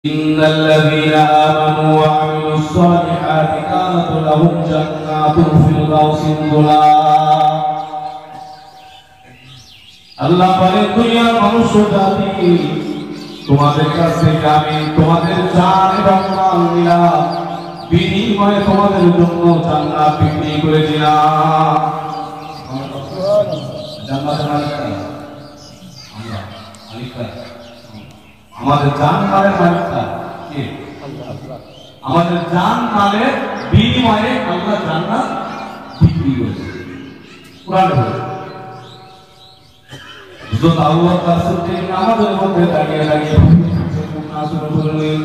إن الذين آمنوا وعملوا الصالحات كانت لهم جنات الفردوس نزلا আল্লাহ বলেন দুনিয়ার মানুষ জাতি তোমাদের কাছে আমি তোমাদের জান এবং মাল দিলাম বিনিময়ে তোমাদের জন্য জান্নাত বিক্রি করে দিলাম। জান্নাতের মালিক আল্লাহ, আমাদের জান মালের মালিক কে? আমাদের জান মালের বিনিময়ে আল্লাহ জান্নাত বিক্রি করেছে। কুরআনে বলে যত আল্লাহ তার সাথে আমাদের মধ্যে দাঁড়িয়ে দাঁড়িয়ে নামাজে বললেন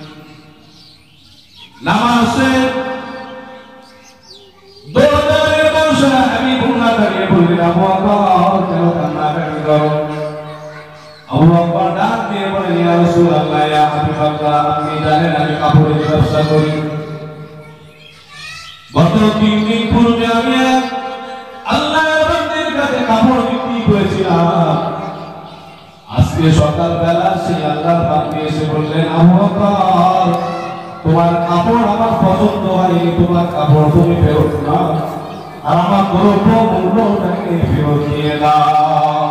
নামাজে দোয়ারে বসে আমি গুনাহ দাঁড়িয়ে বললেন আল্লাহ কেন কান্না করো? আল্লাহ ডাক দিয়ে বলেন ইয়া রাসূলুল্লাহ ইয়া হাবিবাল্লাহ আপনি জানেন আমি কাপড়ের ব্যবসা করি। গত 3 দিন পূর্বে আমি আল্লাহর বান্দার কাছে কাপড় বিক্রি করেছিলাম। আজকে সকালবেলা সেই আল্লাহর বান্দা এসে বললেন আবু বকর তোমার কাপড় আমার পছন্দ হয়নি, তোমার কাপড় তুমি ফেরত নাও আর আমার দ্রব্য মূল্যটাকে ফেরত দিয়ে দাও।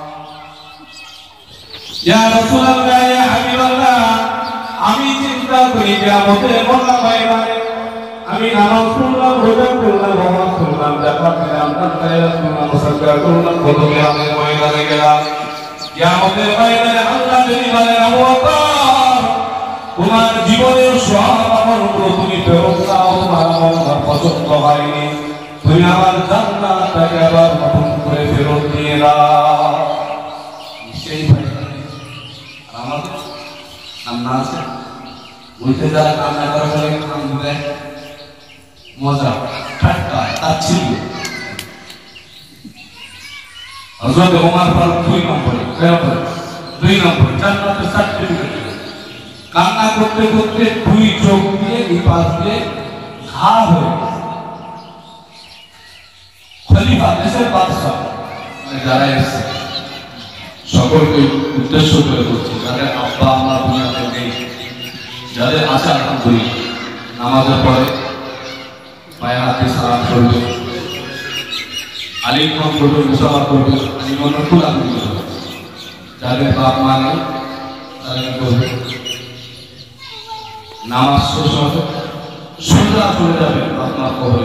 ইয়া রাসূলুল্লাহ ইয়া হাবিবাল্লাহ আমি চিন্তা করি কিয়ামতের ময়দানে আমি নামাজ পড়লাম, রোজা করলাম, নামাজ পড়লাম, যাকাত দিলাম, দান করলাম, মুসাফা করলাম, কত কিয়ামতের ময়দানে গেলাম। কিয়ামতের ময়দানে আল্লাহ যদি বলেন আবু বকর তোমার জীবনের সব আমলগুলো তুমি ফেরত দাও, তোমার আমল পছন্দ হয়নি, তুমি আমার জান্নাতটাকে আবার নতুন করে ফেরত দিয়ে দাও। সেই আমাদের কান্না আছে, উল্টে যারা কান্না করে বলে কান্দে মজা ঠাট্টা তাচ্ছিল্য। হযরত ওমর ফারুক 2 নম্বরে জান্নাতের সার্টিফিকেট কান্না করতে করতে 2 চোখ দিয়ে নিপাত দিয়ে ঘা হয়ে খলিফা দেশের বাদশা যারা এসেছে সকলকে উদ্দেশ্য করে বলছি যাদের আব্বা আম্মা দুনিয়াতে নেই, যাদের আছে আলহামদুলিল্লাহ নামাজের পরে পায়ে হাতে সালাম করবে, আলিঙ্গন করবে, মুসাফা করবে, আলিঙ্গন ফুল আলিঙ্গন করবে। যাদের বাপ মা নেই তারা কি করবে? নামাজ শেষ হবে সোজা চলে যাবে আপনার কবরে,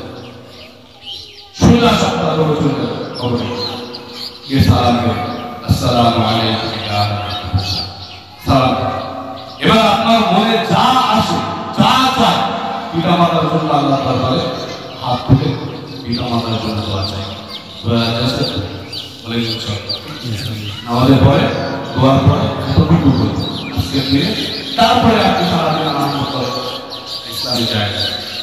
সোজা সাপ্তাহ করে চলে যাবে কবরে গিয়ে সালাম করবে আসসালামু আলাইকুম ইয়া রাসূলুল্লাহ সালাম। এবার আপনার মনে যা আসে যা চায় পিতা মাতার জন্য আল্লাহ দরবারে হাত তুলে পিতা মাতার জন্য দোয়া চাই। আমাদের পরে দোয়ার পরে এতটুকু করি আজকের দিনে, তারপরে আপনি সারাদিন আনন্দ করেন ইসলামী জায়গায়।